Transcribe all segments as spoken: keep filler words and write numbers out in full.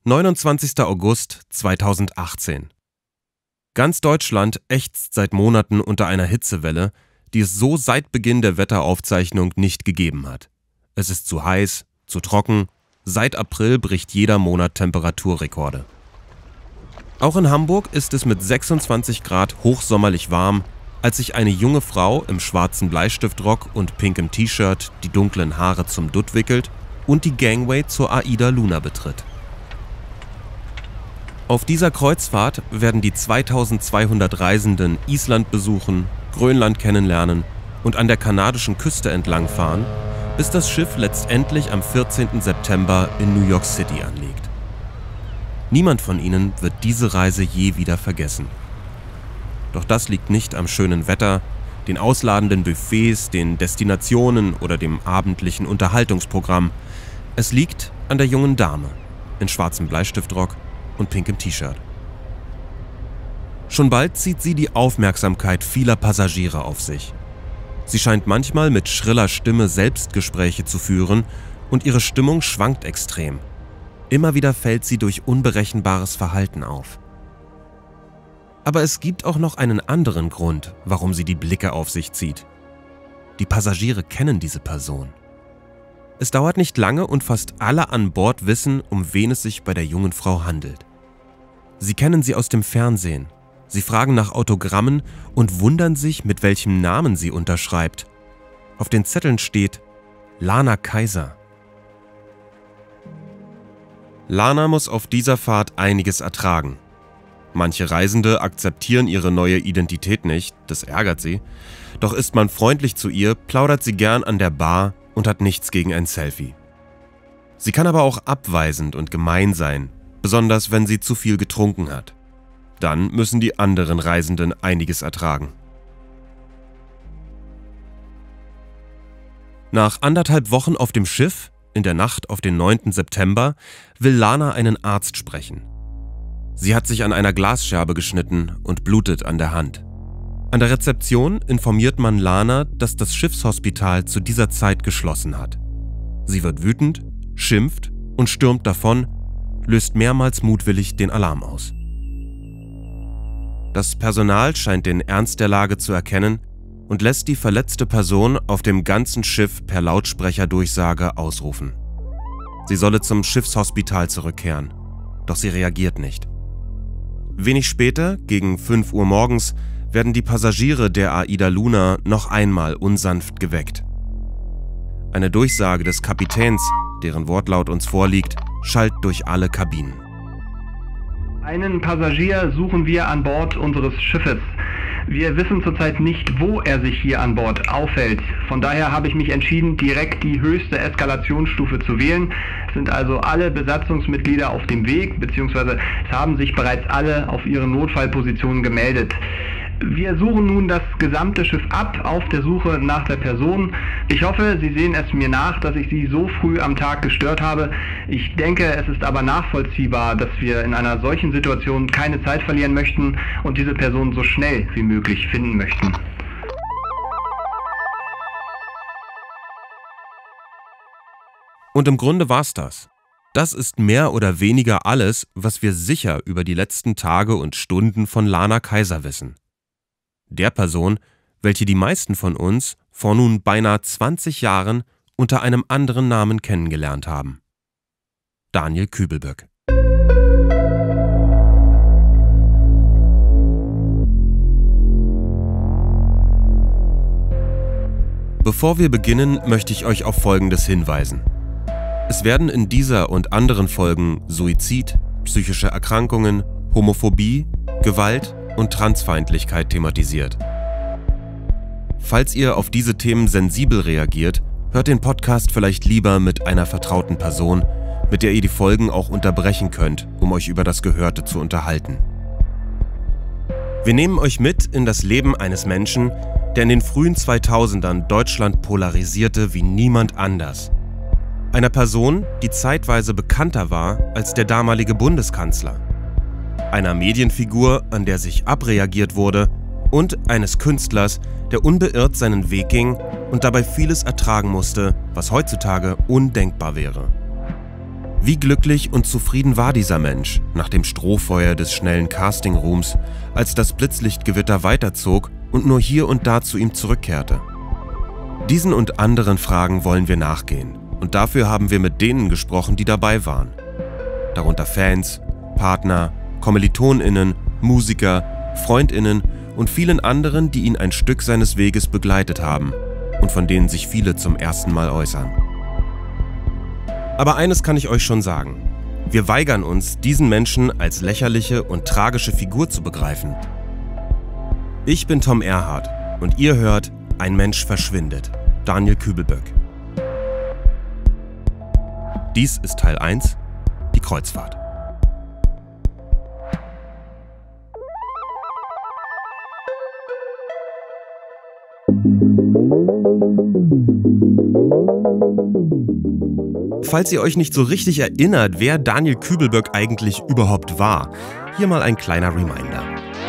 neunundzwanzigster August zweitausendachtzehn. Ganz Deutschland ächzt seit Monaten unter einer Hitzewelle, die es so seit Beginn der Wetteraufzeichnung nicht gegeben hat. Es ist zu heiß, zu trocken, seit April bricht jeder Monat Temperaturrekorde. Auch in Hamburg ist es mit sechsundzwanzig Grad hochsommerlich warm, als sich eine junge Frau im schwarzen Bleistiftrock und pinkem T-Shirt die dunklen Haare zum Dutt wickelt und die Gangway zur Aida Luna betritt. Auf dieser Kreuzfahrt werden die zweitausendzweihundert Reisenden Island besuchen, Grönland kennenlernen und an der kanadischen Küste entlangfahren, bis das Schiff letztendlich am vierzehnten September in New York City anlegt. Niemand von ihnen wird diese Reise je wieder vergessen. Doch das liegt nicht am schönen Wetter, den ausladenden Buffets, den Destinationen oder dem abendlichen Unterhaltungsprogramm. Es liegt an der jungen Dame in schwarzem Bleistiftrock und pinkem T-Shirt. Schon bald zieht sie die Aufmerksamkeit vieler Passagiere auf sich. Sie scheint manchmal mit schriller Stimme Selbstgespräche zu führen und ihre Stimmung schwankt extrem. Immer wieder fällt sie durch unberechenbares Verhalten auf. Aber es gibt auch noch einen anderen Grund, warum sie die Blicke auf sich zieht. Die Passagiere kennen diese Person. Es dauert nicht lange und fast alle an Bord wissen, um wen es sich bei der jungen Frau handelt. Sie kennen sie aus dem Fernsehen. Sie fragen nach Autogrammen und wundern sich, mit welchem Namen sie unterschreibt. Auf den Zetteln steht Lana Kaiser. Lana muss auf dieser Fahrt einiges ertragen. Manche Reisende akzeptieren ihre neue Identität nicht, das ärgert sie. Doch ist man freundlich zu ihr, plaudert sie gern an der Bar und hat nichts gegen ein Selfie. Sie kann aber auch abweisend und gemein sein, besonders wenn sie zu viel getrunken hat. Dann müssen die anderen Reisenden einiges ertragen. Nach anderthalb Wochen auf dem Schiff, in der Nacht auf den neunten September, will Lana einen Arzt sprechen. Sie hat sich an einer Glasscherbe geschnitten und blutet an der Hand. An der Rezeption informiert man Lana, dass das Schiffshospital zu dieser Zeit geschlossen hat. Sie wird wütend, schimpft und stürmt davon, löst mehrmals mutwillig den Alarm aus. Das Personal scheint den Ernst der Lage zu erkennen und lässt die verletzte Person auf dem ganzen Schiff per Lautsprecherdurchsage ausrufen. Sie solle zum Schiffshospital zurückkehren, doch sie reagiert nicht. Wenig später, gegen fünf Uhr morgens, werden die Passagiere der Aida Luna noch einmal unsanft geweckt. Eine Durchsage des Kapitäns, deren Wortlaut uns vorliegt, schallt durch alle Kabinen. Einen Passagier suchen wir an Bord unseres Schiffes. Wir wissen zurzeit nicht, wo er sich hier an Bord aufhält. Von daher habe ich mich entschieden, direkt die höchste Eskalationsstufe zu wählen. Es sind also alle Besatzungsmitglieder auf dem Weg, beziehungsweise es haben sich bereits alle auf ihre Notfallpositionen gemeldet. Wir suchen nun das gesamte Schiff ab auf der Suche nach der Person. Ich hoffe, Sie sehen es mir nach, dass ich Sie so früh am Tag gestört habe. Ich denke, es ist aber nachvollziehbar, dass wir in einer solchen Situation keine Zeit verlieren möchten und diese Person so schnell wie möglich finden möchten. Und im Grunde war's das. Das ist mehr oder weniger alles, was wir sicher über die letzten Tage und Stunden von Lana Kaiser wissen. Der Person, welche die meisten von uns vor nun beinahe zwanzig Jahren unter einem anderen Namen kennengelernt haben. Daniel Kübelböck. Bevor wir beginnen, möchte ich euch auf Folgendes hinweisen. Es werden in dieser und anderen Folgen Suizid, psychische Erkrankungen, Homophobie, Gewalt und Transfeindlichkeit thematisiert. Falls ihr auf diese Themen sensibel reagiert, hört den Podcast vielleicht lieber mit einer vertrauten Person, mit der ihr die Folgen auch unterbrechen könnt, um euch über das Gehörte zu unterhalten. Wir nehmen euch mit in das Leben eines Menschen, der in den frühen zweitausendern Deutschland polarisierte wie niemand anders. Einer Person, die zeitweise bekannter war als der damalige Bundeskanzler. Einer Medienfigur, an der sich abreagiert wurde, und eines Künstlers, der unbeirrt seinen Weg ging und dabei vieles ertragen musste, was heutzutage undenkbar wäre. Wie glücklich und zufrieden war dieser Mensch nach dem Strohfeuer des schnellen Casting-Ruhms, als das Blitzlichtgewitter weiterzog und nur hier und da zu ihm zurückkehrte? Diesen und anderen Fragen wollen wir nachgehen und dafür haben wir mit denen gesprochen, die dabei waren. Darunter Fans, Partner, KommilitonInnen, Musiker, FreundInnen und vielen anderen, die ihn ein Stück seines Weges begleitet haben und von denen sich viele zum ersten Mal äußern. Aber eines kann ich euch schon sagen: Wir weigern uns, diesen Menschen als lächerliche und tragische Figur zu begreifen. Ich bin Tom Erhardt und ihr hört Ein Mensch verschwindet, Daniel Kübelböck. Dies ist Teil eins, die Kreuzfahrt. Falls ihr euch nicht so richtig erinnert, wer Daniel Kübelböck eigentlich überhaupt war, hier mal ein kleiner Reminder.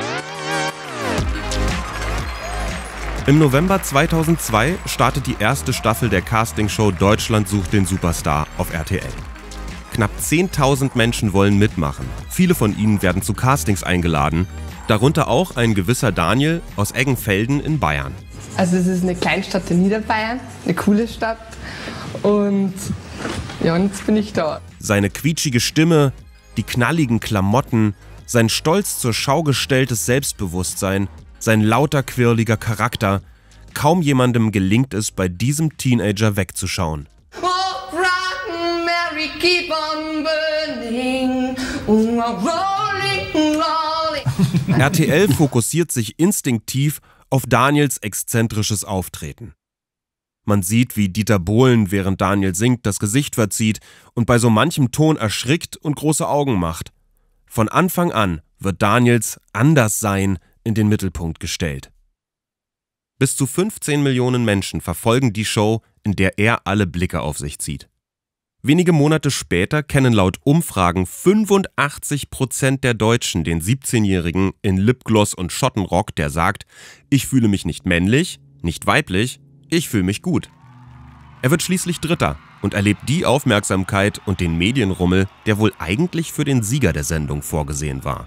Im November zweitausendzwei startet die erste Staffel der Castingshow Deutschland sucht den Superstar auf R T L. Knapp zehntausend Menschen wollen mitmachen. Viele von ihnen werden zu Castings eingeladen, darunter auch ein gewisser Daniel aus Eggenfelden in Bayern. Also es ist eine Kleinstadt in Niederbayern, eine coole Stadt und ja, und jetzt bin ich da. Seine quietschige Stimme, die knalligen Klamotten, sein stolz zur Schau gestelltes Selbstbewusstsein, sein lauter, quirliger Charakter. Kaum jemandem gelingt es, bei diesem Teenager wegzuschauen. Oh, rotten Mary, keep on burning. Oh, rolling, rolling. R T L fokussiert sich instinktiv auf Daniels exzentrisches Auftreten. Man sieht, wie Dieter Bohlen, während Daniel singt, das Gesicht verzieht und bei so manchem Ton erschrickt und große Augen macht. Von Anfang an wird Daniels Anderssein in den Mittelpunkt gestellt. Bis zu fünfzehn Millionen Menschen verfolgen die Show, in der er alle Blicke auf sich zieht. Wenige Monate später kennen laut Umfragen fünfundachtzig Prozent der Deutschen den siebzehnjährigen in Lipgloss und Schottenrock, der sagt: Ich fühle mich nicht männlich, nicht weiblich, ich fühle mich gut. Er wird schließlich Dritter und erlebt die Aufmerksamkeit und den Medienrummel, der wohl eigentlich für den Sieger der Sendung vorgesehen war.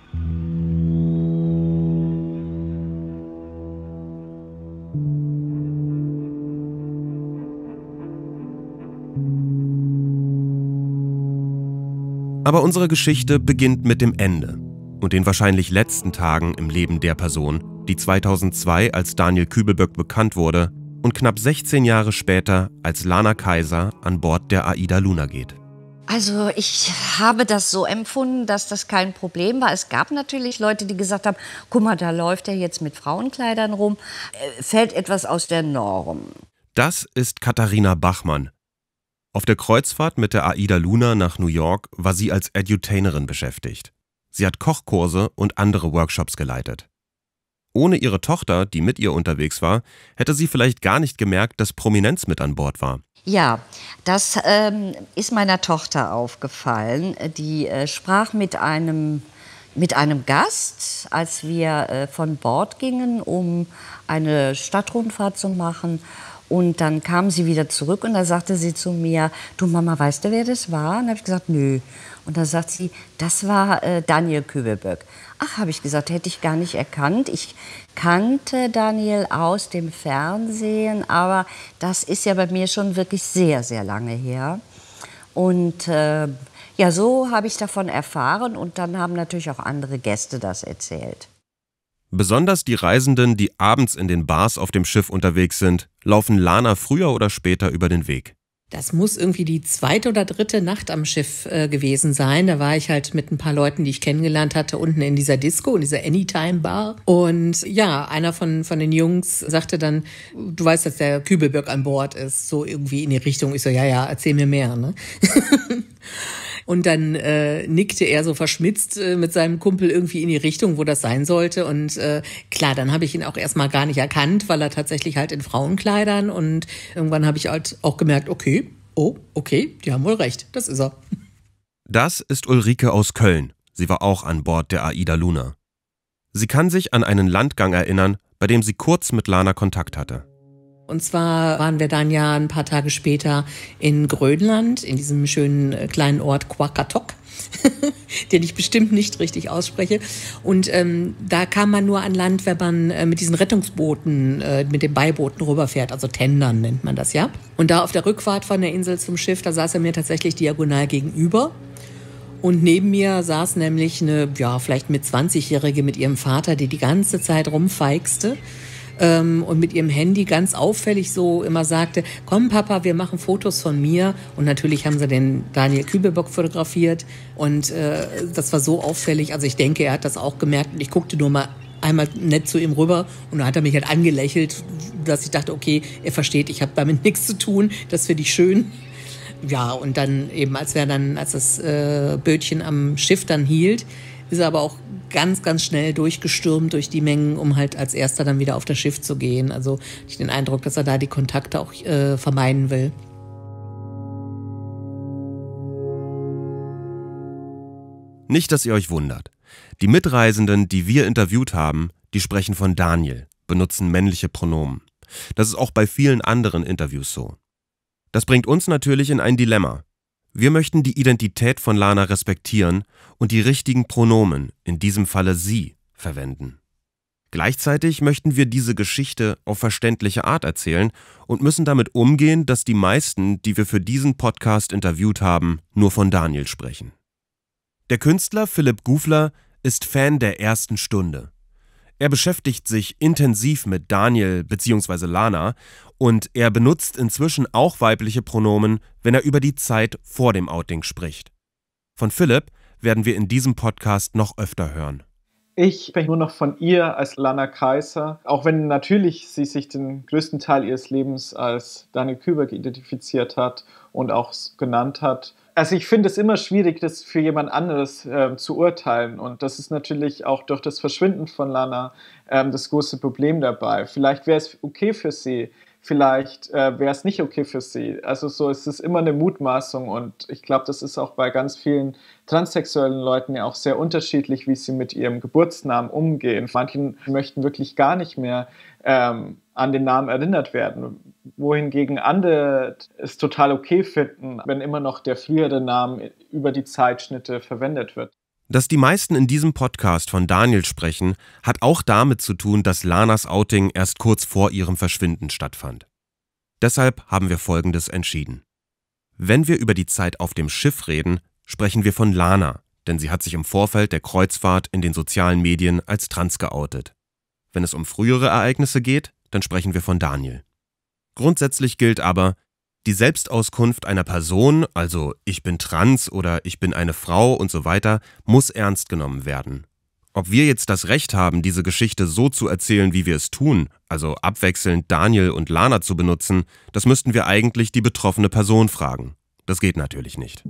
Aber unsere Geschichte beginnt mit dem Ende und den wahrscheinlich letzten Tagen im Leben der Person, die zweitausendzwei als Daniel Kübelböck bekannt wurde und knapp sechzehn Jahre später als Lana Kaiser an Bord der AIDA Luna geht. Also ich habe das so empfunden, dass das kein Problem war. Es gab natürlich Leute, die gesagt haben, guck mal, da läuft er jetzt mit Frauenkleidern rum, fällt etwas aus der Norm. Das ist Katharina Bachmann. Auf der Kreuzfahrt mit der AIDA Luna nach New York war sie als Edutainerin beschäftigt. Sie hat Kochkurse und andere Workshops geleitet. Ohne ihre Tochter, die mit ihr unterwegs war, hätte sie vielleicht gar nicht gemerkt, dass Prominenz mit an Bord war. Ja, das ähm, ist meiner Tochter aufgefallen. Die äh, sprach mit einem, mit einem Gast, als wir äh, von Bord gingen, um eine Stadtrundfahrt zu machen. Und dann kam sie wieder zurück und da sagte sie zu mir, du Mama, weißt du, wer das war? Und dann habe ich gesagt, nö. Und dann sagt sie, das war äh, Daniel Kübelböck. Ach, habe ich gesagt, hätte ich gar nicht erkannt. Ich kannte Daniel aus dem Fernsehen, aber das ist ja bei mir schon wirklich sehr, sehr lange her. Und äh, ja, so habe ich davon erfahren und dann haben natürlich auch andere Gäste das erzählt. Besonders die Reisenden, die abends in den Bars auf dem Schiff unterwegs sind, laufen Lana früher oder später über den Weg. Das muss irgendwie die zweite oder dritte Nacht am Schiff äh, gewesen sein. Da war ich halt mit ein paar Leuten, die ich kennengelernt hatte, unten in dieser Disco, in dieser Anytime-Bar. Und ja, einer von, von den Jungs sagte dann, du weißt, dass der Kübelböck an Bord ist. So irgendwie in die Richtung. Ich so, ja, ja, erzähl mir mehr, ne? Und dann äh, nickte er so verschmitzt äh, mit seinem Kumpel irgendwie in die Richtung, wo das sein sollte. Und äh, klar, dann habe ich ihn auch erstmal gar nicht erkannt, weil er tatsächlich halt in Frauenkleidern. Und irgendwann habe ich halt auch gemerkt, okay, oh, okay, die haben wohl recht, das ist er. Das ist Ulrike aus Köln. Sie war auch an Bord der AIDA Luna. Sie kann sich an einen Landgang erinnern, bei dem sie kurz mit Lana Kontakt hatte. Und zwar waren wir dann ja ein paar Tage später in Grönland, in diesem schönen äh, kleinen Ort Qaqortoq, den ich bestimmt nicht richtig ausspreche. Und ähm, da kam man nur an Land, wenn man äh, mit diesen Rettungsbooten, äh, mit den Beibooten rüberfährt, also Tendern nennt man das ja. Und da auf der Rückfahrt von der Insel zum Schiff, da saß er mir tatsächlich diagonal gegenüber. Und neben mir saß nämlich eine, ja, vielleicht mit zwanzigjährige mit ihrem Vater, die die ganze Zeit rumfeixte. Ähm, und mit ihrem Handy ganz auffällig so immer sagte, komm Papa, wir machen Fotos von mir. Und natürlich haben sie den Daniel Kübelbock fotografiert. Und äh, das war so auffällig. Also ich denke, er hat das auch gemerkt. Und ich guckte nur mal einmal nett zu ihm rüber. Und dann hat er mich halt angelächelt, dass ich dachte, okay, er versteht, ich habe damit nichts zu tun. Das finde ich schön. Ja, und dann eben, als wir dann, als das äh, Bötchen am Schiff dann hielt, ist er aber auch ganz, ganz schnell durchgestürmt durch die Mengen, um halt als Erster dann wieder auf das Schiff zu gehen. Also ich den Eindruck, dass er da die Kontakte auch äh, vermeiden will. Nicht, dass ihr euch wundert. Die Mitreisenden, die wir interviewt haben, die sprechen von Daniel, benutzen männliche Pronomen. Das ist auch bei vielen anderen Interviews so. Das bringt uns natürlich in ein Dilemma. Wir möchten die Identität von Lana respektieren und die richtigen Pronomen, in diesem Falle sie, verwenden. Gleichzeitig möchten wir diese Geschichte auf verständliche Art erzählen und müssen damit umgehen, dass die meisten, die wir für diesen Podcast interviewt haben, nur von Daniel sprechen. Der Künstler Philipp Gufler ist Fan der ersten Stunde. Er beschäftigt sich intensiv mit Daniel bzw. Lana und er benutzt inzwischen auch weibliche Pronomen, wenn er über die Zeit vor dem Outing spricht. Von Philipp werden wir in diesem Podcast noch öfter hören. Ich spreche nur noch von ihr als Lana Kaiser, auch wenn natürlich sie sich den größten Teil ihres Lebens als Daniel Kübelbock identifiziert hat und auch genannt hat. Also ich finde es immer schwierig, das für jemand anderes äh, zu urteilen, und das ist natürlich auch durch das Verschwinden von Lana ähm, das große Problem dabei. Vielleicht wäre es okay für sie, vielleicht äh, wäre es nicht okay für sie. Also so ist es immer eine Mutmaßung, und ich glaube, das ist auch bei ganz vielen transsexuellen Leuten ja auch sehr unterschiedlich, wie sie mit ihrem Geburtsnamen umgehen. Manche möchten wirklich gar nicht mehr ähm, an den Namen erinnert werden, wohingegen andere es total okay finden, wenn immer noch der frühere Name über die Zeitschnitte verwendet wird. Dass die meisten in diesem Podcast von Daniel sprechen, hat auch damit zu tun, dass Lanas Outing erst kurz vor ihrem Verschwinden stattfand. Deshalb haben wir Folgendes entschieden. Wenn wir über die Zeit auf dem Schiff reden, sprechen wir von Lana, denn sie hat sich im Vorfeld der Kreuzfahrt in den sozialen Medien als trans geoutet. Wenn es um frühere Ereignisse geht, dann sprechen wir von Daniel. Grundsätzlich gilt aber, die Selbstauskunft einer Person, also ich bin trans oder ich bin eine Frau und so weiter, muss ernst genommen werden. Ob wir jetzt das Recht haben, diese Geschichte so zu erzählen, wie wir es tun, also abwechselnd Daniel und Lana zu benutzen, das müssten wir eigentlich die betroffene Person fragen. Das geht natürlich nicht.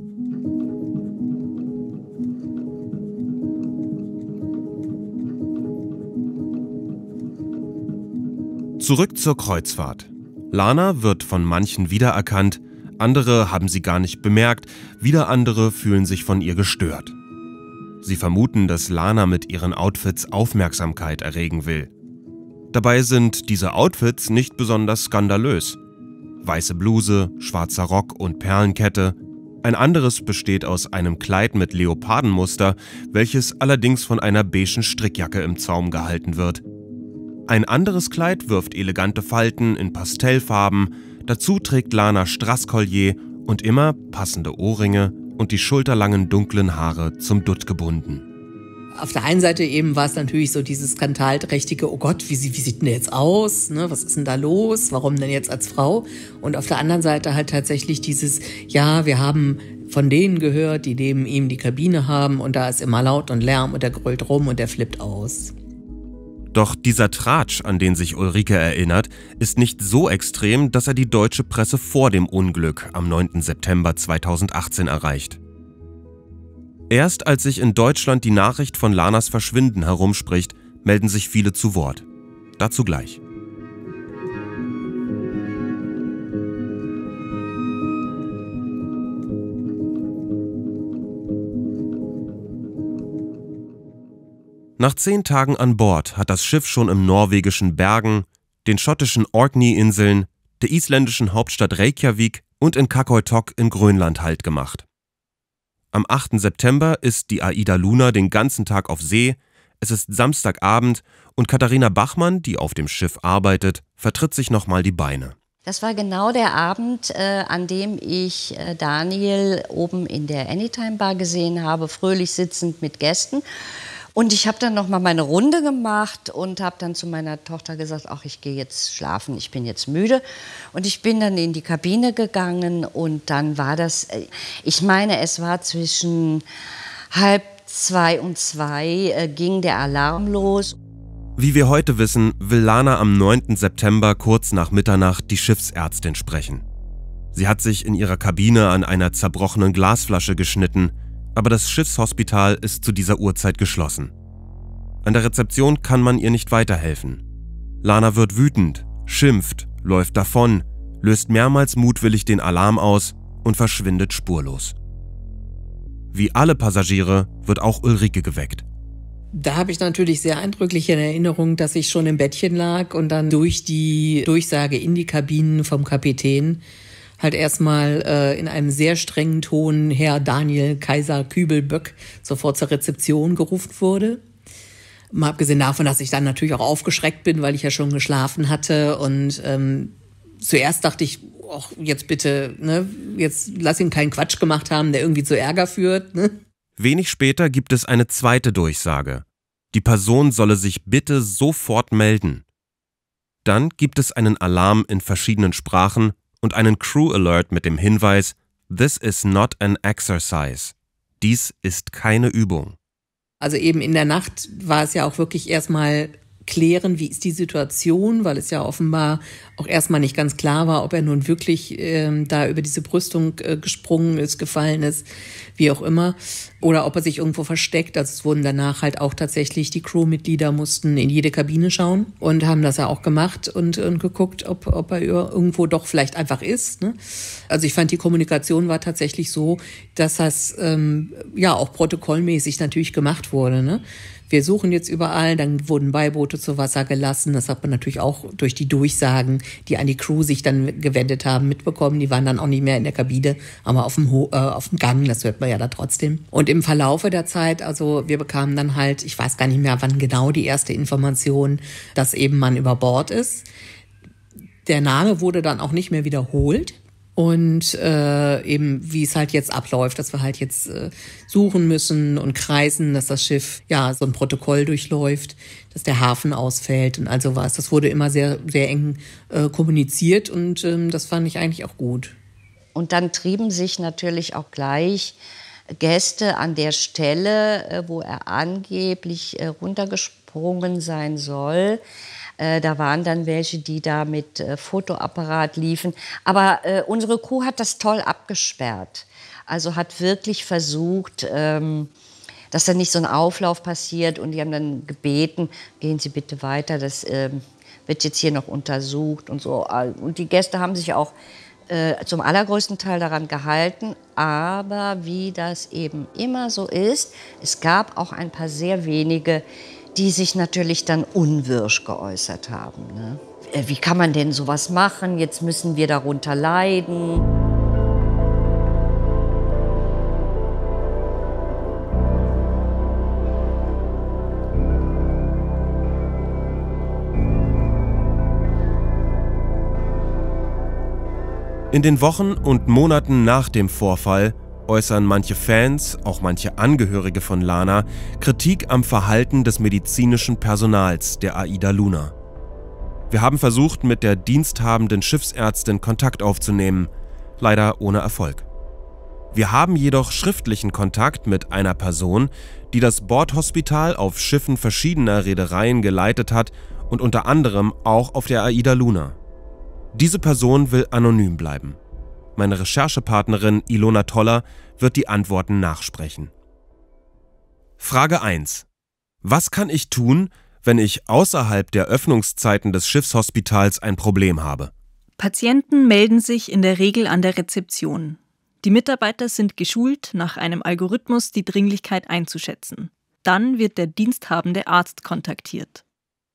Zurück zur Kreuzfahrt. Lana wird von manchen wiedererkannt, andere haben sie gar nicht bemerkt, wieder andere fühlen sich von ihr gestört. Sie vermuten, dass Lana mit ihren Outfits Aufmerksamkeit erregen will. Dabei sind diese Outfits nicht besonders skandalös. Weiße Bluse, schwarzer Rock und Perlenkette. Ein anderes besteht aus einem Kleid mit Leopardenmuster, welches allerdings von einer beigen Strickjacke im Zaum gehalten wird. Ein anderes Kleid wirft elegante Falten in Pastellfarben, dazu trägt Lana Strasskollier und immer passende Ohrringe und die schulterlangen dunklen Haare zum Dutt gebunden. Auf der einen Seite eben war es natürlich so dieses skandalträchtige, oh Gott, wie, wie sieht denn der jetzt aus? Ne, was ist denn da los? Warum denn jetzt als Frau? Und auf der anderen Seite halt tatsächlich dieses, ja, wir haben von denen gehört, die neben ihm die Kabine haben und da ist immer laut und Lärm und der grölt rum und der flippt aus. Doch dieser Tratsch, an den sich Ulrike erinnert, ist nicht so extrem, dass er die deutsche Presse vor dem Unglück am neunten September zweitausendachtzehn erreicht. Erst als sich in Deutschland die Nachricht von Lanas Verschwinden herumspricht, melden sich viele zu Wort. Dazu gleich. Nach zehn Tagen an Bord hat das Schiff schon im norwegischen Bergen, den schottischen Orkney-Inseln, der isländischen Hauptstadt Reykjavik und in Qaqortoq in Grönland Halt gemacht. Am achten September ist die Aida Luna den ganzen Tag auf See, es ist Samstagabend und Katharina Bachmann, die auf dem Schiff arbeitet, vertritt sich nochmal die Beine. Das war genau der Abend, äh, an dem ich äh, Daniel oben in der Anytime Bar gesehen habe, fröhlich sitzend mit Gästen. Und ich habe dann noch mal meine Runde gemacht und habe dann zu meiner Tochter gesagt, ach, ich gehe jetzt schlafen, ich bin jetzt müde. Und ich bin dann in die Kabine gegangen und dann war das, ich meine, es war zwischen halb zwei und zwei, äh, ging der Alarm los. Wie wir heute wissen, will Lana am neunten September kurz nach Mitternacht die Schiffsärztin sprechen. Sie hat sich in ihrer Kabine an einer zerbrochenen Glasflasche geschnitten, aber das Schiffshospital ist zu dieser Uhrzeit geschlossen. An der Rezeption kann man ihr nicht weiterhelfen. Lana wird wütend, schimpft, läuft davon, löst mehrmals mutwillig den Alarm aus und verschwindet spurlos. Wie alle Passagiere wird auch Ulrike geweckt. Da habe ich natürlich sehr eindrücklich in Erinnerung, dass ich schon im Bettchen lag und dann durch die Durchsage in die Kabinen vom Kapitän halt erstmal äh, in einem sehr strengen Ton Herr Daniel Kaiser Kübelböck sofort zur Rezeption gerufen wurde. Mal abgesehen davon, dass ich dann natürlich auch aufgeschreckt bin, weil ich ja schon geschlafen hatte. Und ähm, zuerst dachte ich, ach, jetzt bitte, ne, jetzt lass ihn keinen Quatsch gemacht haben, der irgendwie zu Ärger führt. Ne? Wenig später gibt es eine zweite Durchsage. Die Person solle sich bitte sofort melden. Dann gibt es einen Alarm in verschiedenen Sprachen und einen Crew Alert mit dem Hinweis, "This is not an exercise." Dies ist keine Übung. Also eben in der Nacht war es ja auch wirklich erstmal klären, wie ist die Situation, weil es ja offenbar auch erstmal nicht ganz klar war, ob er nun wirklich ähm, da über diese Brüstung äh, gesprungen ist, gefallen ist, wie auch immer, oder ob er sich irgendwo versteckt. Also es wurden danach halt auch tatsächlich die Crewmitglieder mussten in jede Kabine schauen und haben das ja auch gemacht und, und geguckt, ob, ob er irgendwo doch vielleicht einfach ist. Ne? Also ich fand, die Kommunikation war tatsächlich so, dass das ähm, ja auch protokollmäßig natürlich gemacht wurde. Ne? Wir suchen jetzt überall, dann wurden Beiboote zu Wasser gelassen. Das hat man natürlich auch durch die Durchsagen, die an die Crew sich dann gewendet haben, mitbekommen. Die waren dann auch nicht mehr in der Kabine, aber auf dem, Ho- äh, auf dem Gang, das hört man ja da trotzdem. Und im Verlaufe der Zeit, also wir bekamen dann halt, ich weiß gar nicht mehr, wann genau die erste Information, dass eben man über Bord ist. Der Name wurde dann auch nicht mehr wiederholt. Und äh, eben, wie es halt jetzt abläuft, dass wir halt jetzt äh, suchen müssen und kreisen, dass das Schiff ja so ein Protokoll durchläuft, dass der Hafen ausfällt und all sowas. Das wurde immer sehr, sehr eng äh, kommuniziert und ähm, das fand ich eigentlich auch gut. Und dann trieben sich natürlich auch gleich Gäste an der Stelle, äh, wo er angeblich äh, runtergesprungen sein soll. Äh, da waren dann welche, die da mit äh, Fotoapparat liefen. Aber äh, unsere Crew hat das toll abgesperrt. Also hat wirklich versucht, ähm, dass da nicht so ein Auflauf passiert. Und die haben dann gebeten, gehen Sie bitte weiter, das ähm, wird jetzt hier noch untersucht und so. Und die Gäste haben sich auch äh, zum allergrößten Teil daran gehalten. Aber wie das eben immer so ist, es gab auch ein paar sehr wenige, die sich natürlich dann unwirsch geäußert haben. Ne? Wie kann man denn sowas machen? Jetzt müssen wir darunter leiden. In den Wochen und Monaten nach dem Vorfall äußern manche Fans, auch manche Angehörige von Lana, Kritik am Verhalten des medizinischen Personals der Aida Luna. Wir haben versucht, mit der diensthabenden Schiffsärztin Kontakt aufzunehmen, leider ohne Erfolg. Wir haben jedoch schriftlichen Kontakt mit einer Person, die das Bordhospital auf Schiffen verschiedener Reedereien geleitet hat und unter anderem auch auf der Aida Luna. Diese Person will anonym bleiben. Meine Recherchepartnerin Ilona Toller wird die Antworten nachsprechen. Frage eins. Was kann ich tun, wenn ich außerhalb der Öffnungszeiten des Schiffshospitals ein Problem habe? Patienten melden sich in der Regel an der Rezeption. Die Mitarbeiter sind geschult, nach einem Algorithmus die Dringlichkeit einzuschätzen. Dann wird der diensthabende Arzt kontaktiert.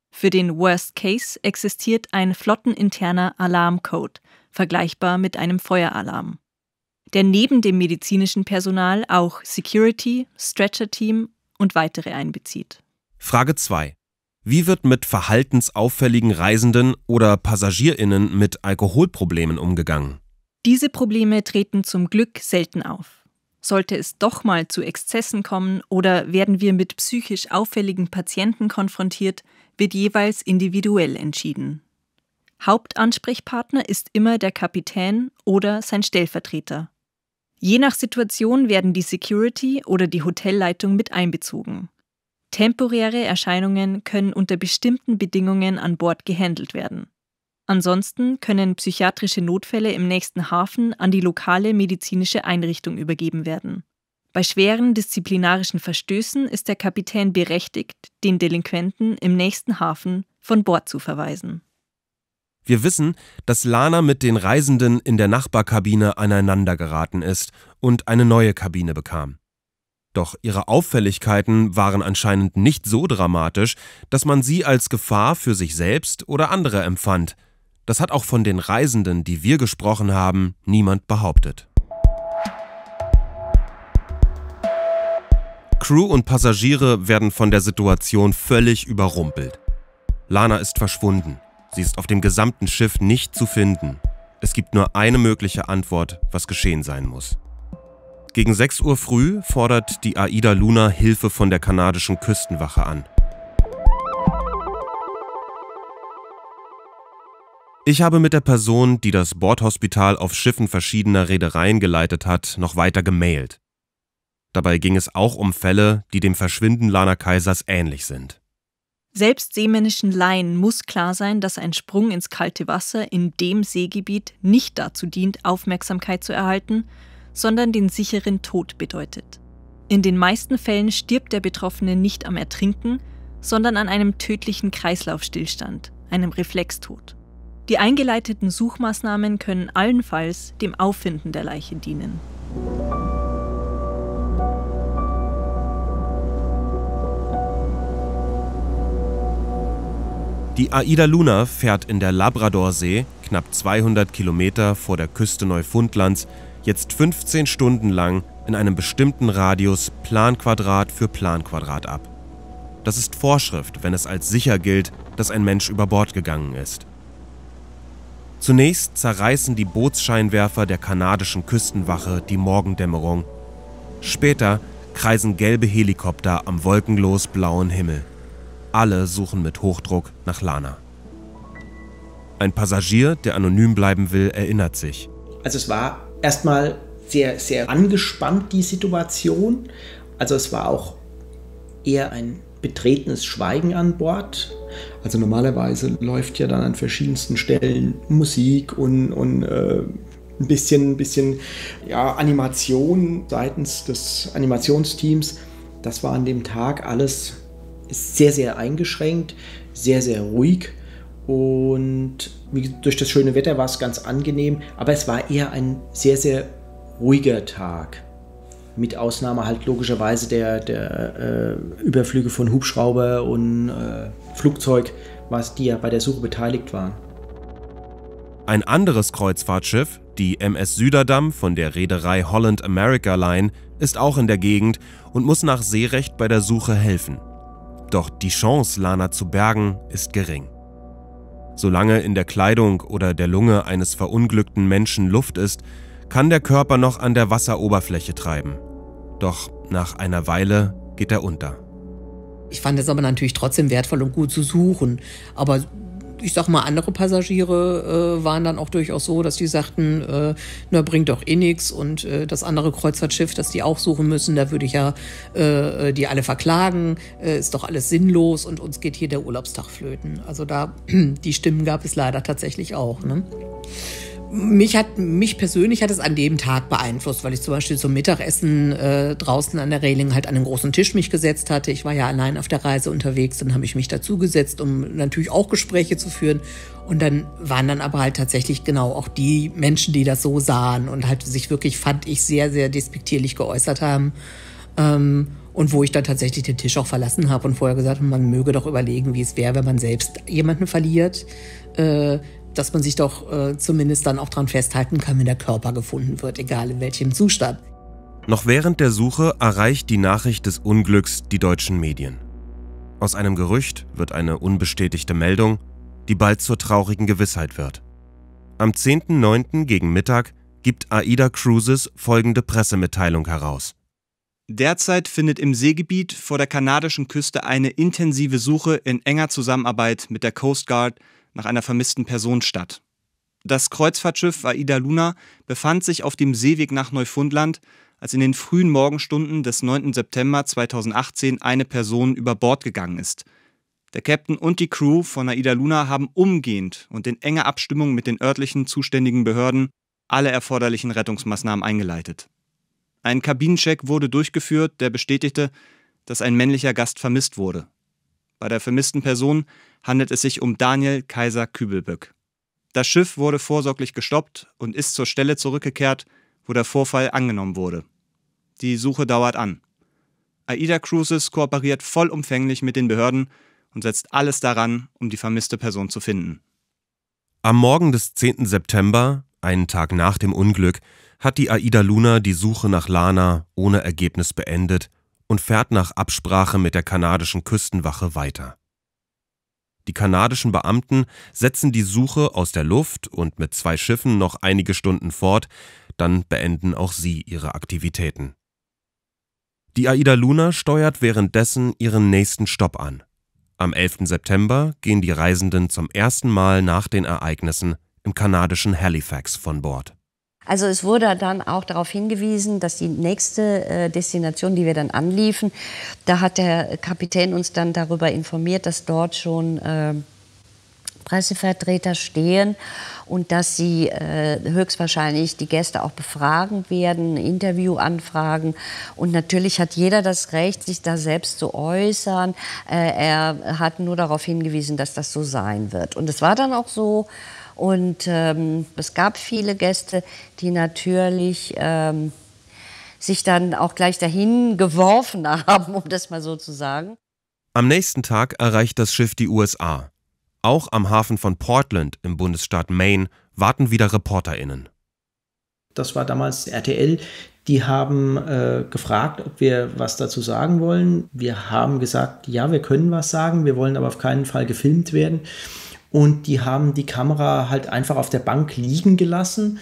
Für den Worst Case existiert ein flotteninterner Alarmcode, vergleichbar mit einem Feueralarm, der neben dem medizinischen Personal auch Security, Stretcher-Team und weitere einbezieht. Frage zwei. Wie wird mit verhaltensauffälligen Reisenden oder PassagierInnen mit Alkoholproblemen umgegangen? Diese Probleme treten zum Glück selten auf. Sollte es doch mal zu Exzessen kommen oder werden wir mit psychisch auffälligen Patienten konfrontiert, wird jeweils individuell entschieden. Hauptansprechpartner ist immer der Kapitän oder sein Stellvertreter. Je nach Situation werden die Security oder die Hotelleitung mit einbezogen. Temporäre Erscheinungen können unter bestimmten Bedingungen an Bord gehandelt werden. Ansonsten können psychiatrische Notfälle im nächsten Hafen an die lokale medizinische Einrichtung übergeben werden. Bei schweren disziplinarischen Verstößen ist der Kapitän berechtigt, den Delinquenten im nächsten Hafen von Bord zu verweisen. Wir wissen, dass Lana mit den Reisenden in der Nachbarkabine aneinandergeraten ist und eine neue Kabine bekam. Doch ihre Auffälligkeiten waren anscheinend nicht so dramatisch, dass man sie als Gefahr für sich selbst oder andere empfand. Das hat auch von den Reisenden, die wir gesprochen haben, niemand behauptet. Crew und Passagiere werden von der Situation völlig überrumpelt. Lana ist verschwunden. Sie ist auf dem gesamten Schiff nicht zu finden. Es gibt nur eine mögliche Antwort, was geschehen sein muss. Gegen sechs Uhr früh fordert die Aida Luna Hilfe von der kanadischen Küstenwache an. Ich habe mit der Person, die das Bordhospital auf Schiffen verschiedener Reedereien geleitet hat, noch weiter gemailt. Dabei ging es auch um Fälle, die dem Verschwinden Lana Kaisers ähnlich sind. Selbst seemännischen Laien muss klar sein, dass ein Sprung ins kalte Wasser in dem Seegebiet nicht dazu dient, Aufmerksamkeit zu erhalten, sondern den sicheren Tod bedeutet. In den meisten Fällen stirbt der Betroffene nicht am Ertrinken, sondern an einem tödlichen Kreislaufstillstand, einem Reflextod. Die eingeleiteten Suchmaßnahmen können allenfalls dem Auffinden der Leiche dienen. Die Aida Luna fährt in der Labradorsee, knapp zweihundert Kilometer vor der Küste Neufundlands, jetzt fünfzehn Stunden lang in einem bestimmten Radius Planquadrat für Planquadrat ab. Das ist Vorschrift, wenn es als sicher gilt, dass ein Mensch über Bord gegangen ist. Zunächst zerreißen die Bootsscheinwerfer der kanadischen Küstenwache die Morgendämmerung. Später kreisen gelbe Helikopter am wolkenlos blauen Himmel. Alle suchen mit Hochdruck nach Lana. Ein Passagier, der anonym bleiben will, erinnert sich. Also es war erstmal sehr, sehr angespannt, die Situation. Also es war auch eher ein betretenes Schweigen an Bord. Also normalerweise läuft ja dann an verschiedensten Stellen Musik und, und äh, ein bisschen, bisschen ja, Animation seitens des Animationsteams. Das war an dem Tag alles sehr, sehr eingeschränkt, sehr, sehr ruhig. Und durch das schöne Wetter war es ganz angenehm, aber es war eher ein sehr, sehr ruhiger Tag. Mit Ausnahme halt logischerweise der, der äh, Überflüge von Hubschrauber und äh, Flugzeug, was die ja bei der Suche beteiligt waren. Ein anderes Kreuzfahrtschiff, die M S Süderdam von der Reederei Holland America Line, ist auch in der Gegend und muss nach Seerecht bei der Suche helfen. Doch die Chance, Lana zu bergen, ist gering. Solange in der Kleidung oder der Lunge eines verunglückten Menschen Luft ist, kann der Körper noch an der Wasseroberfläche treiben. Doch nach einer Weile geht er unter. Ich fand es aber natürlich trotzdem wertvoll und gut zu suchen. Aber ich sag mal, andere Passagiere äh, waren dann auch durchaus so, dass die sagten, äh, na, bringt doch eh nix. Und äh, das andere Kreuzfahrtschiff, das die auch suchen müssen, da würde ich ja äh, die alle verklagen. Äh, ist doch alles sinnlos und uns geht hier der Urlaubstag flöten. Also da, die Stimmen gab es leider tatsächlich auch, ne? Mich hat, mich persönlich hat es an dem Tag beeinflusst, weil ich zum Beispiel zum Mittagessen äh, draußen an der Reling halt an einen großen Tisch mich gesetzt hatte. Ich war ja allein auf der Reise unterwegs, dann habe ich mich dazu gesetzt, um natürlich auch Gespräche zu führen. Und dann waren dann aber halt tatsächlich genau auch die Menschen, die das so sahen und halt sich wirklich, fand ich, sehr, sehr despektierlich geäußert haben. Ähm, Und wo ich dann tatsächlich den Tisch auch verlassen habe und vorher gesagt habe, man möge doch überlegen, wie es wäre, wenn man selbst jemanden verliert, äh, dass man sich doch äh, zumindest dann auch dran festhalten kann, wenn der Körper gefunden wird, egal in welchem Zustand. Noch während der Suche erreicht die Nachricht des Unglücks die deutschen Medien. Aus einem Gerücht wird eine unbestätigte Meldung, die bald zur traurigen Gewissheit wird. Am zehnten neunten gegen Mittag gibt AIDA Cruises folgende Pressemitteilung heraus. Derzeit findet im Seegebiet vor der kanadischen Küste eine intensive Suche in enger Zusammenarbeit mit der Coast Guard nach einer vermissten Person statt. Das Kreuzfahrtschiff AIDA Luna befand sich auf dem Seeweg nach Neufundland, als in den frühen Morgenstunden des neunten September zweitausendachtzehn eine Person über Bord gegangen ist. Der Captain und die Crew von AIDA Luna haben umgehend und in enger Abstimmung mit den örtlichen zuständigen Behörden alle erforderlichen Rettungsmaßnahmen eingeleitet. Ein Kabinencheck wurde durchgeführt, der bestätigte, dass ein männlicher Gast vermisst wurde. Bei der vermissten Person handelt es sich um Daniel Kaiser Kübelböck. Das Schiff wurde vorsorglich gestoppt und ist zur Stelle zurückgekehrt, wo der Vorfall angenommen wurde. Die Suche dauert an. AIDA Cruises kooperiert vollumfänglich mit den Behörden und setzt alles daran, um die vermisste Person zu finden. Am Morgen des zehnten September, einen Tag nach dem Unglück, hat die AIDA Luna die Suche nach Lana ohne Ergebnis beendet und fährt nach Absprache mit der kanadischen Küstenwache weiter. Die kanadischen Beamten setzen die Suche aus der Luft und mit zwei Schiffen noch einige Stunden fort, dann beenden auch sie ihre Aktivitäten. Die AIDA Luna steuert währenddessen ihren nächsten Stopp an. Am elften September gehen die Reisenden zum ersten Mal nach den Ereignissen im kanadischen Halifax von Bord. Also es wurde dann auch darauf hingewiesen, dass die nächste äh, Destination, die wir dann anliefen, da hat der Kapitän uns dann darüber informiert, dass dort schon äh, Pressevertreter stehen und dass sie äh, höchstwahrscheinlich die Gäste auch befragen werden, ein Interview anfragen. Und natürlich hat jeder das Recht, sich da selbst zu äußern. Äh, er hat nur darauf hingewiesen, dass das so sein wird. Und es war dann auch so. Und ähm, es gab viele Gäste, die natürlich ähm, sich dann auch gleich dahin geworfen haben, um das mal so zu sagen. Am nächsten Tag erreicht das Schiff die U S A. Auch am Hafen von Portland im Bundesstaat Maine warten wieder ReporterInnen. Das war damals R T L. Die haben äh, gefragt, ob wir was dazu sagen wollen. Wir haben gesagt, ja, wir können was sagen, wir wollen aber auf keinen Fall gefilmt werden. Und die haben die Kamera halt einfach auf der Bank liegen gelassen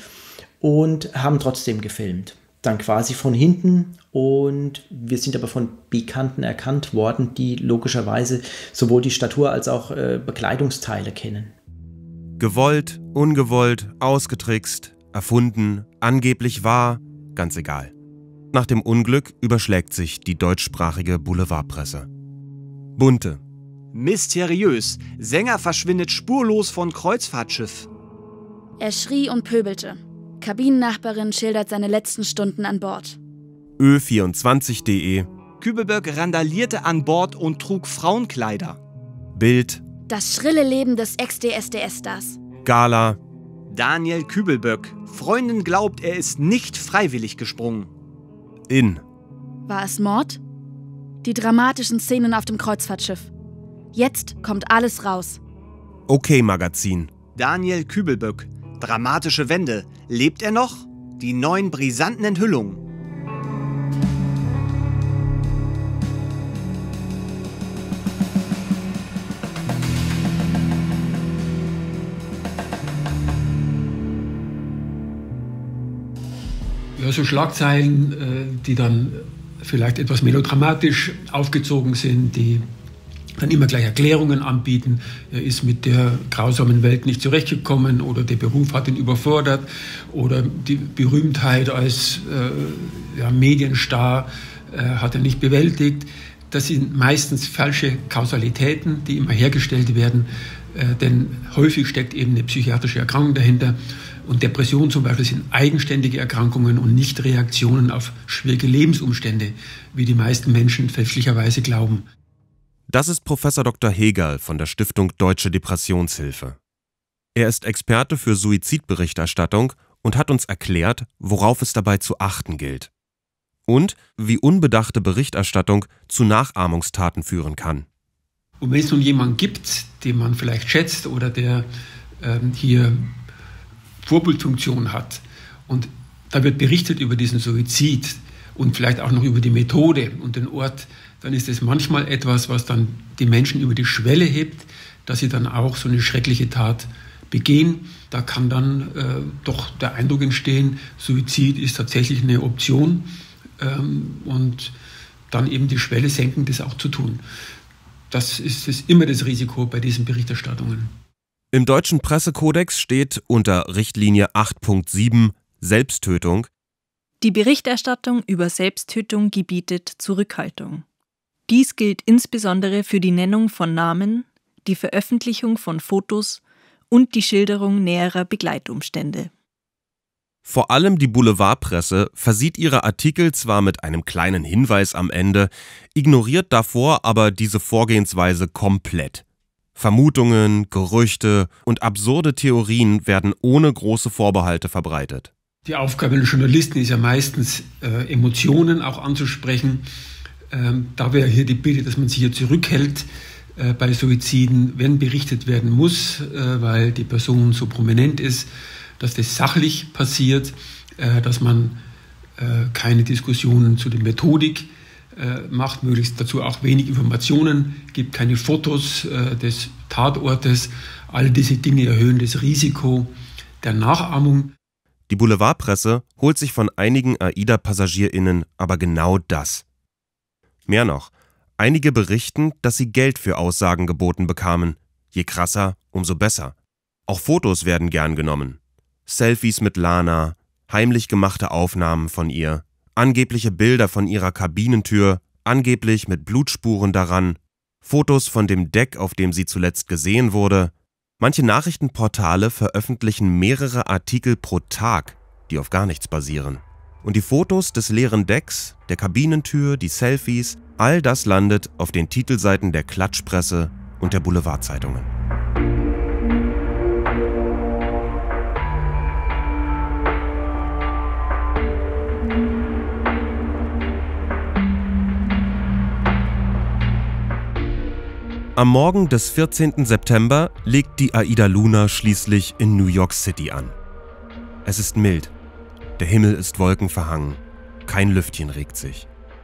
und haben trotzdem gefilmt. Dann quasi von hinten, und wir sind aber von Bekannten erkannt worden, die logischerweise sowohl die Statur als auch äh, Bekleidungsteile kennen. Gewollt, ungewollt, ausgetrickst, erfunden, angeblich wahr, ganz egal. Nach dem Unglück überschlägt sich die deutschsprachige Boulevardpresse. Bunte. Mysteriös. Sänger verschwindet spurlos von Kreuzfahrtschiff. Er schrie und pöbelte. Kabinennachbarin schildert seine letzten Stunden an Bord. Ö vierundzwanzig punkt de. Kübelböck randalierte an Bord und trug Frauenkleider. Bild. Das schrille Leben des Ex-D S D S-Stars. Gala. Daniel Kübelböck. Freundin glaubt, er ist nicht freiwillig gesprungen. In. War es Mord? Die dramatischen Szenen auf dem Kreuzfahrtschiff. Jetzt kommt alles raus. Okay Magazin. Daniel Kübelböck. Dramatische Wende. Lebt er noch? Die neuen brisanten Enthüllungen. Ja, so Schlagzeilen, die dann vielleicht etwas melodramatisch aufgezogen sind, die dann immer gleich Erklärungen anbieten. Er ist mit der grausamen Welt nicht zurechtgekommen oder der Beruf hat ihn überfordert oder die Berühmtheit als äh, ja, Medienstar äh, hat er nicht bewältigt. Das sind meistens falsche Kausalitäten, die immer hergestellt werden, äh, denn häufig steckt eben eine psychiatrische Erkrankung dahinter. Und Depressionen zum Beispiel sind eigenständige Erkrankungen und nicht Reaktionen auf schwierige Lebensumstände, wie die meisten Menschen fälschlicherweise glauben. Das ist Professor Doktor Hegerl von der Stiftung Deutsche Depressionshilfe. Er ist Experte für Suizidberichterstattung und hat uns erklärt, worauf es dabei zu achten gilt. und wie unbedachte Berichterstattung zu Nachahmungstaten führen kann. Und wenn es nun jemanden gibt, den man vielleicht schätzt oder der ähm, hier Vorbildfunktion hat und da wird berichtet über diesen Suizid und vielleicht auch noch über die Methode und den Ort, dann ist es manchmal etwas, was dann die Menschen über die Schwelle hebt, dass sie dann auch so eine schreckliche Tat begehen. Da kann dann äh, doch der Eindruck entstehen, Suizid ist tatsächlich eine Option ähm, und dann eben die Schwelle senken, das auch zu tun. Das ist, ist immer das Risiko bei diesen Berichterstattungen. Im deutschen Pressekodex steht unter Richtlinie acht Punkt sieben Selbsttötung: Die Berichterstattung über Selbsttötung gebietet Zurückhaltung. Dies gilt insbesondere für die Nennung von Namen, die Veröffentlichung von Fotos und die Schilderung näherer Begleitumstände. Vor allem die Boulevardpresse versieht ihre Artikel zwar mit einem kleinen Hinweis am Ende, ignoriert davor aber diese Vorgehensweise komplett. Vermutungen, Gerüchte und absurde Theorien werden ohne große Vorbehalte verbreitet. Die Aufgabe eines Journalisten ist ja meistens, äh, Emotionen auch anzusprechen. Ähm, da wäre hier die Bitte, dass man sich hier zurückhält äh, bei Suiziden, wenn berichtet werden muss, äh, weil die Person so prominent ist, dass das sachlich passiert, äh, dass man äh, keine Diskussionen zu der Methodik äh, macht, möglichst dazu auch wenig Informationen, gibt keine Fotos äh, des Tatortes. All diese Dinge erhöhen das Risiko der Nachahmung. Die Boulevardpresse holt sich von einigen AIDA-PassagierInnen aber genau das. Mehr noch, einige berichten, dass sie Geld für Aussagen geboten bekamen. Je krasser, umso besser. Auch Fotos werden gern genommen. Selfies mit Lana, heimlich gemachte Aufnahmen von ihr, angebliche Bilder von ihrer Kabinentür, angeblich mit Blutspuren daran, Fotos von dem Deck, auf dem sie zuletzt gesehen wurde. Manche Nachrichtenportale veröffentlichen mehrere Artikel pro Tag, die auf gar nichts basieren. Und die Fotos des leeren Decks, der Kabinentür, die Selfies, all das landet auf den Titelseiten der Klatschpresse und der Boulevardzeitungen. Am Morgen des vierzehnten September legt die AIDA Luna schließlich in New York City an. Es ist mild, der Himmel ist wolkenverhangen, kein Lüftchen regt sich.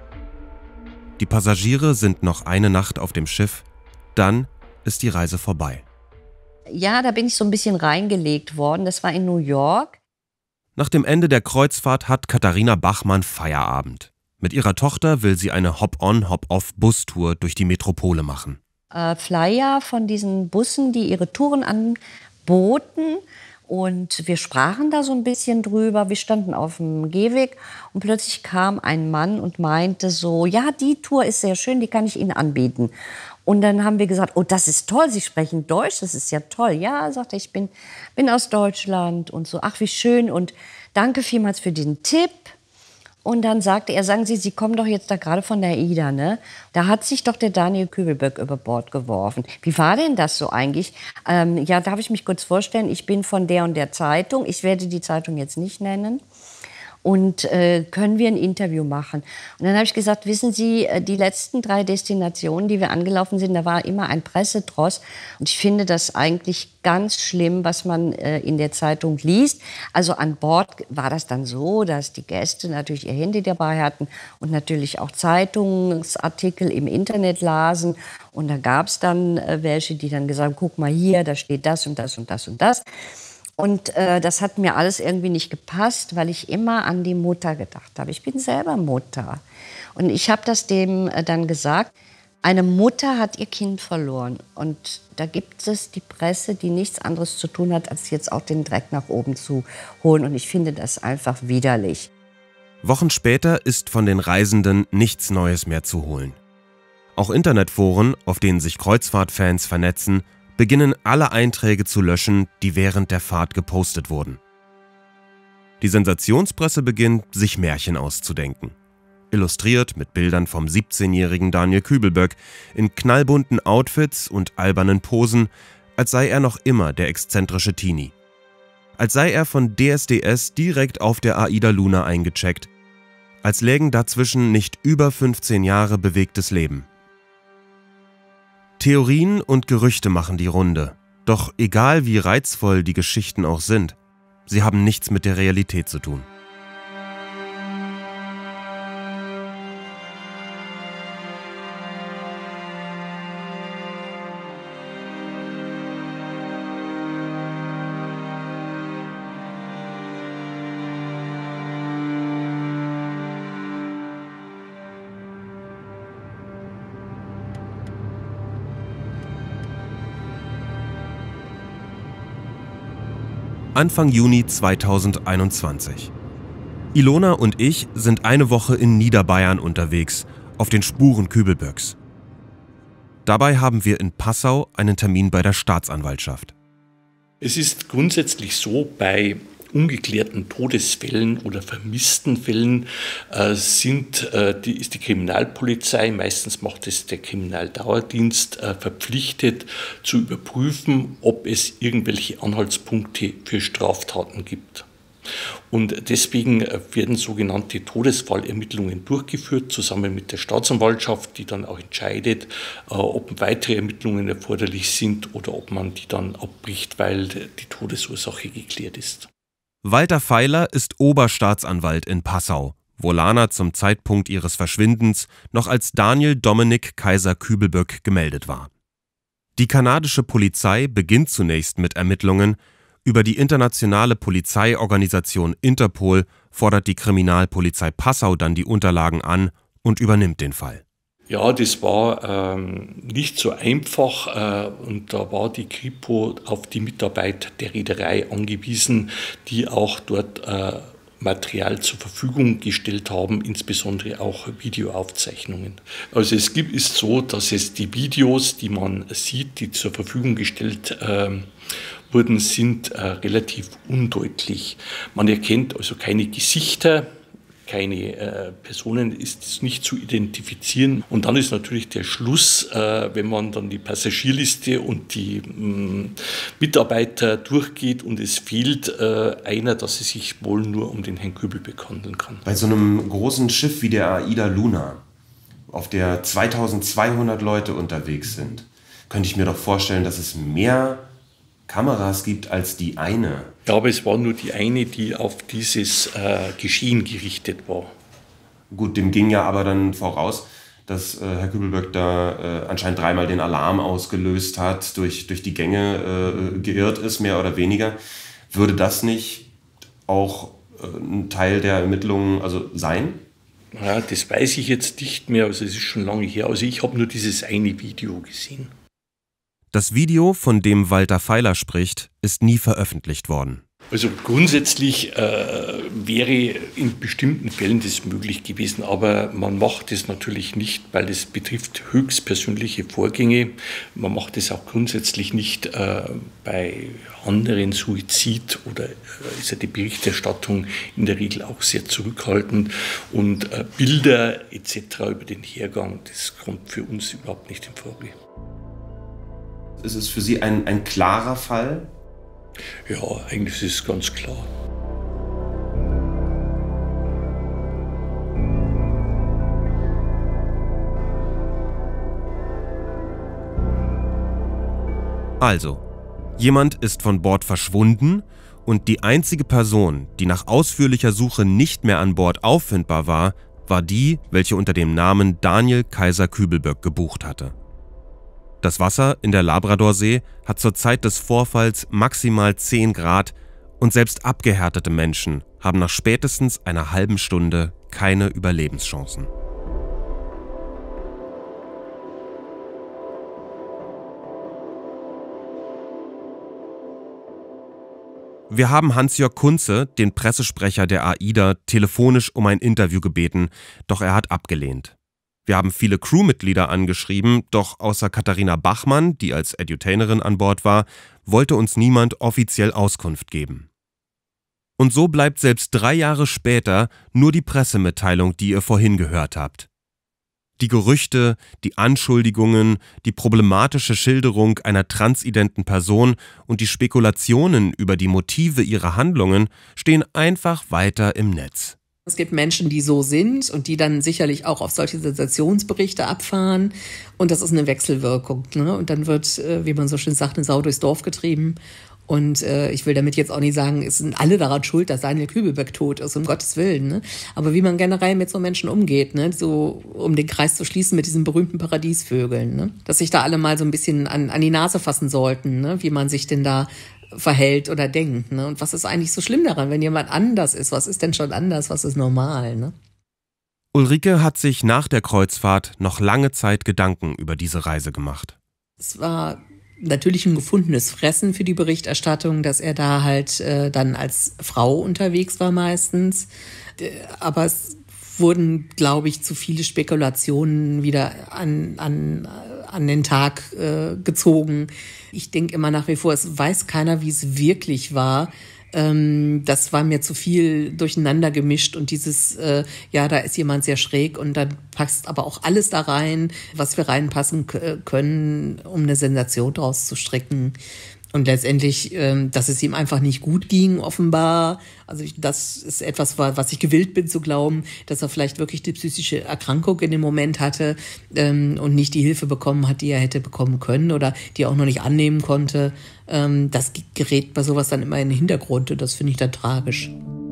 Die Passagiere sind noch eine Nacht auf dem Schiff, dann ist die Reise vorbei. Ja, da bin ich so ein bisschen reingelegt worden, das war in New York. Nach dem Ende der Kreuzfahrt hat Katharina Bachmann Feierabend. Mit ihrer Tochter will sie eine Hop-on-Hop-off-Bustour durch die Metropole machen. Flyer von diesen Bussen, die ihre Touren anboten. Und wir sprachen da so ein bisschen drüber. Wir standen auf dem Gehweg und plötzlich kam ein Mann und meinte so, ja, die Tour ist sehr schön, die kann ich Ihnen anbieten. Und dann haben wir gesagt, oh, das ist toll, Sie sprechen Deutsch, das ist ja toll. Ja, sagte ich, bin, bin aus Deutschland und so, ach, wie schön und danke vielmals für den Tipp. Und dann sagte er, sagen Sie, Sie kommen doch jetzt da gerade von der AIDA, ne? Da hat sich doch der Daniel Kübelberg über Bord geworfen. Wie war denn das so eigentlich? Ähm, ja, darf ich mich kurz vorstellen, ich bin von der und der Zeitung. Ich werde die Zeitung jetzt nicht nennen. Und äh, können wir ein Interview machen? Und dann habe ich gesagt, wissen Sie, die letzten drei Destinationen, die wir angelaufen sind, da war immer ein Pressedross. Und ich finde das eigentlich ganz schlimm, was man äh, in der Zeitung liest. Also an Bord war das dann so, dass die Gäste natürlich ihr Handy dabei hatten und natürlich auch Zeitungsartikel im Internet lasen. Und da gab es dann äh, welche, die dann gesagt haben, guck mal hier, da steht das und das und das und das. Und äh, das hat mir alles irgendwie nicht gepasst, weil ich immer an die Mutter gedacht habe. Ich bin selber Mutter. Und ich habe das dem äh, dann gesagt, eine Mutter hat ihr Kind verloren. Und da gibt es die Presse, die nichts anderes zu tun hat, als jetzt auch den Dreck nach oben zu holen. Und ich finde das einfach widerlich. Wochen später ist von den Reisenden nichts Neues mehr zu holen. Auch Internetforen, auf denen sich Kreuzfahrtfans vernetzen, beginnen alle Einträge zu löschen, die während der Fahrt gepostet wurden. Die Sensationspresse beginnt, sich Märchen auszudenken. Illustriert mit Bildern vom siebzehnjährigen Daniel Kübelberg in knallbunten Outfits und albernen Posen, als sei er noch immer der exzentrische Teenie. Als sei er von D S D S direkt auf der AIDA Luna eingecheckt. als lägen dazwischen nicht über fünfzehn Jahre bewegtes Leben. Theorien und Gerüchte machen die Runde, doch egal wie reizvoll die Geschichten auch sind, sie haben nichts mit der Realität zu tun. Anfang Juni zweitausendeinundzwanzig. Ilona und ich sind eine Woche in Niederbayern unterwegs, auf den Spuren Kübelböcks. Dabei haben wir in Passau einen Termin bei der Staatsanwaltschaft. Es ist grundsätzlich so, bei ungeklärten Todesfällen oder vermissten Fällen äh, sind, äh, die, ist die Kriminalpolizei, meistens macht es der Kriminaldauerdienst, äh, verpflichtet zu überprüfen, ob es irgendwelche Anhaltspunkte für Straftaten gibt. Und deswegen werden sogenannte Todesfallermittlungen durchgeführt, zusammen mit der Staatsanwaltschaft, die dann auch entscheidet, ob weitere Ermittlungen erforderlich sind oder ob man die dann abbricht, weil die Todesursache geklärt ist. Walter Feiler ist Oberstaatsanwalt in Passau, wo Lana zum Zeitpunkt ihres Verschwindens noch als Daniel Dominik Kaiser Kübelböck gemeldet war. Die kanadische Polizei beginnt zunächst mit Ermittlungen. Über die internationale Polizeiorganisation Interpol fordert die Kriminalpolizei Passau dann die Unterlagen an und übernimmt den Fall. Ja, das war ähm, nicht so einfach äh, und da war die Kripo auf die Mitarbeit der Reederei angewiesen, die auch dort äh, Material zur Verfügung gestellt haben, insbesondere auch Videoaufzeichnungen. Also es gibt, ist so, dass es die Videos, die man sieht, die zur Verfügung gestellt äh, wurden, sind äh, relativ undeutlich. Man erkennt also keine Gesichter, keine äh, Personen, ist nicht zu identifizieren. Und dann ist natürlich der Schluss, äh, wenn man dann die Passagierliste und die mh, Mitarbeiter durchgeht und es fehlt äh, einer, dass es sich wohl nur um den Herrn Kübelböck handeln kann. Bei so einem großen Schiff wie der AIDA Luna, auf der zweitausendzweihundert Leute unterwegs sind, könnte ich mir doch vorstellen, dass es mehr Kameras gibt als die eine. Ja, aber es war nur die eine, die auf dieses äh, Geschehen gerichtet war. Gut, dem ging ja aber dann voraus, dass äh, Herr Kübelböck da äh, anscheinend dreimal den Alarm ausgelöst hat, durch, durch die Gänge äh, geirrt ist, mehr oder weniger. Würde das nicht auch äh, ein Teil der Ermittlungen also sein? Ja, das weiß ich jetzt nicht mehr, also es ist schon lange her. Also ich habe nur dieses eine Video gesehen. Das Video, von dem Walter Feiler spricht, ist nie veröffentlicht worden. Also grundsätzlich äh, wäre in bestimmten Fällen das möglich gewesen, aber man macht es natürlich nicht, weil es betrifft höchstpersönliche Vorgänge. Man macht es auch grundsätzlich nicht äh, bei anderen Suizid oder äh, ist ja die Berichterstattung in der Regel auch sehr zurückhaltend und äh, Bilder et cetera über den Hergang, das kommt für uns überhaupt nicht in Frage. Ist es für Sie ein, ein klarer Fall? Ja, eigentlich ist es ganz klar. Also, jemand ist von Bord verschwunden und die einzige Person, die nach ausführlicher Suche nicht mehr an Bord auffindbar war, war die, welche unter dem Namen Daniel Kaiser Kübelböck gebucht hatte. Das Wasser in der Labradorsee hat zur Zeit des Vorfalls maximal zehn Grad und selbst abgehärtete Menschen haben nach spätestens einer halben Stunde keine Überlebenschancen. Wir haben Hans-Jörg Kunze, den Pressesprecher der AIDA, telefonisch um ein Interview gebeten, doch er hat abgelehnt. Wir haben viele Crewmitglieder angeschrieben, doch außer Katharina Bachmann, die als Edutainerin an Bord war, wollte uns niemand offiziell Auskunft geben. Und so bleibt selbst drei Jahre später nur die Pressemitteilung, die ihr vorhin gehört habt. Die Gerüchte, die Anschuldigungen, die problematische Schilderung einer transidenten Person und die Spekulationen über die Motive ihrer Handlungen stehen einfach weiter im Netz. Es gibt Menschen, die so sind und die dann sicherlich auch auf solche Sensationsberichte abfahren. Und das ist eine Wechselwirkung. Ne? Und dann wird, wie man so schön sagt, eine Sau durchs Dorf getrieben. Und äh, ich will damit jetzt auch nicht sagen, es sind alle daran schuld, dass Daniel Kübelberg tot ist, um Gottes Willen. Ne? Aber wie man generell mit so Menschen umgeht, ne? So um den Kreis zu schließen mit diesen berühmten Paradiesvögeln. Ne? Dass sich da alle mal so ein bisschen an, an die Nase fassen sollten, ne? Wie man sich denn da verhält oder denkt. Ne? Und was ist eigentlich so schlimm daran, wenn jemand anders ist? Was ist denn schon anders? Was ist normal? Ne? Ulrike hat sich nach der Kreuzfahrt noch lange Zeit Gedanken über diese Reise gemacht. Es war natürlich ein gefundenes Fressen für die Berichterstattung, dass er da halt äh, dann als Frau unterwegs war meistens. Aber es wurden, glaube ich, zu viele Spekulationen wieder an, an, an den Tag äh, gezogen. Ich denke immer nach wie vor, es weiß keiner, wie es wirklich war. Ähm, das war mir zu viel durcheinander gemischt und dieses, äh, ja, da ist jemand sehr schräg und dann passt aber auch alles da rein, was wir reinpassen k- können, um eine Sensation draus zu stricken. Und letztendlich, ähm, dass es ihm einfach nicht gut ging, offenbar. Also ich, das ist etwas, was ich gewillt bin zu glauben, dass er vielleicht wirklich die psychische Erkrankung in dem Moment hatte ähm, und nicht die Hilfe bekommen hat, die er hätte bekommen können oder die er auch noch nicht annehmen konnte. Ähm, das gerät bei sowas dann immer in den Hintergrund und das finde ich dann tragisch.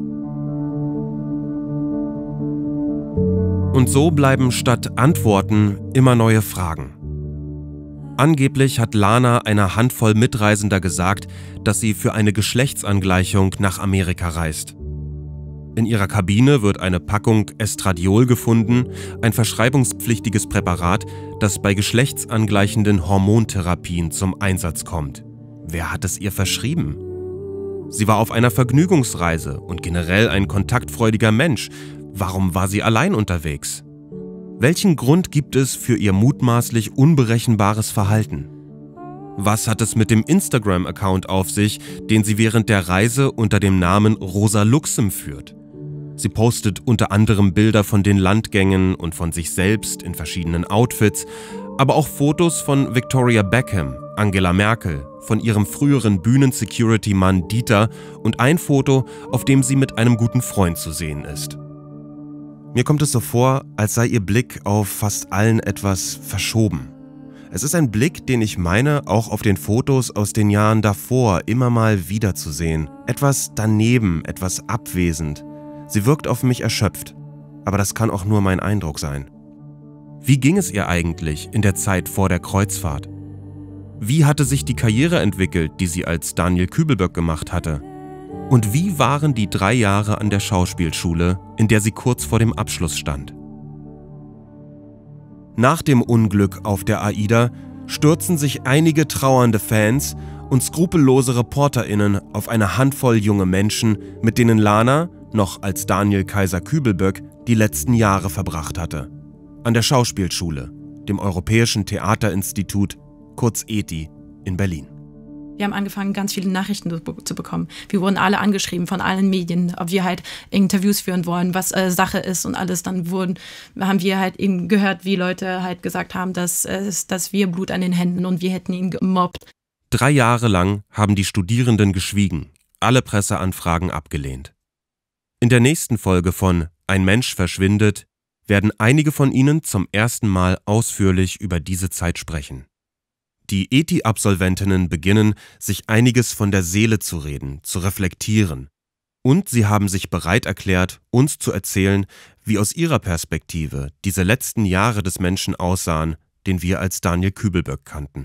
Und so bleiben statt Antworten immer neue Fragen. Angeblich hat Lana einer Handvoll Mitreisender gesagt, dass sie für eine Geschlechtsangleichung nach Amerika reist. In ihrer Kabine wird eine Packung Estradiol gefunden, ein verschreibungspflichtiges Präparat, das bei geschlechtsangleichenden Hormontherapien zum Einsatz kommt. Wer hat es ihr verschrieben? Sie war auf einer Vergnügungsreise und generell ein kontaktfreudiger Mensch. Warum war sie allein unterwegs? Welchen Grund gibt es für ihr mutmaßlich unberechenbares Verhalten? Was hat es mit dem Instagram-Account auf sich, den sie während der Reise unter dem Namen Rosa Luxem führt? Sie postet unter anderem Bilder von den Landgängen und von sich selbst in verschiedenen Outfits, aber auch Fotos von Victoria Beckham, Angela Merkel, von ihrem früheren Bühnen-Security-Mann Dieter und ein Foto, auf dem sie mit einem guten Freund zu sehen ist. Mir kommt es so vor, als sei ihr Blick auf fast allen etwas verschoben. Es ist ein Blick, den ich meine, auch auf den Fotos aus den Jahren davor immer mal wiederzusehen. Etwas daneben, etwas abwesend. Sie wirkt auf mich erschöpft, aber das kann auch nur mein Eindruck sein. Wie ging es ihr eigentlich in der Zeit vor der Kreuzfahrt? Wie hatte sich die Karriere entwickelt, die sie als Daniel Kübelberg gemacht hatte? Und wie waren die drei Jahre an der Schauspielschule, in der sie kurz vor dem Abschluss stand? Nach dem Unglück auf der AIDA stürzen sich einige trauernde Fans und skrupellose ReporterInnen auf eine Handvoll junge Menschen, mit denen Lana, noch als Daniel Kaiser Kübelberg, die letzten Jahre verbracht hatte. An der Schauspielschule, dem Europäischen Theaterinstitut, kurz E T I, in Berlin. Wir haben angefangen, ganz viele Nachrichten zu bekommen. Wir wurden alle angeschrieben von allen Medien, ob wir halt Interviews führen wollen, was äh, Sache ist und alles. Dann wurden, haben wir halt eben gehört, wie Leute halt gesagt haben, dass, äh, dass wir Blut an den Händen und wir hätten ihn gemobbt. Drei Jahre lang haben die Studierenden geschwiegen, alle Presseanfragen abgelehnt. In der nächsten Folge von Ein Mensch verschwindet werden einige von ihnen zum ersten Mal ausführlich über diese Zeit sprechen. Die E T I-Absolventinnen beginnen, sich einiges von der Seele zu reden, zu reflektieren. Und sie haben sich bereit erklärt, uns zu erzählen, wie aus ihrer Perspektive diese letzten Jahre des Menschen aussahen, den wir als Daniel Kübelberg kannten.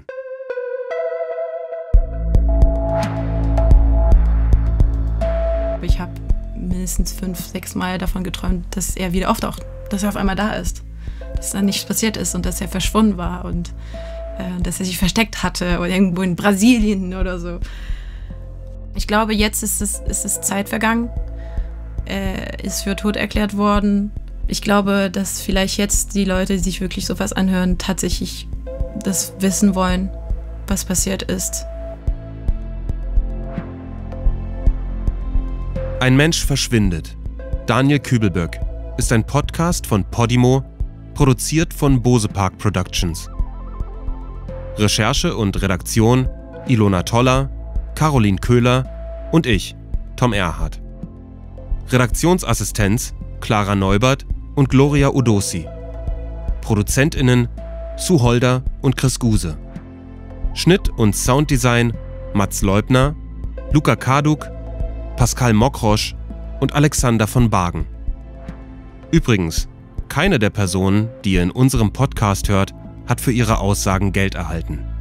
Ich habe mindestens fünf, sechs Mal davon geträumt, dass er wieder auftaucht, dass er auf einmal da ist, dass da nichts passiert ist und dass er verschwunden war und dass er sich versteckt hatte oder irgendwo in Brasilien oder so. Ich glaube, jetzt ist es, ist es Zeit vergangen. Er ist für tot erklärt worden. Ich glaube, dass vielleicht jetzt die Leute, die sich wirklich sowas anhören, tatsächlich das wissen wollen, was passiert ist. Ein Mensch verschwindet. Daniel Kübelberg ist ein Podcast von Podimo, produziert von Bose Park Productions. Recherche und Redaktion Ilona Toller, Caroline Köhler und ich, Tom Erhardt. Redaktionsassistenz Clara Neubert und Gloria Udossi. ProduzentInnen Sue Holder und Chris Guse. Schnitt und Sounddesign Mats Leubner, Luca Karduk, Pascal Mokrosch und Alexander von Bargen. Übrigens, keine der Personen, die ihr in unserem Podcast hört, hat für ihre Aussagen Geld erhalten.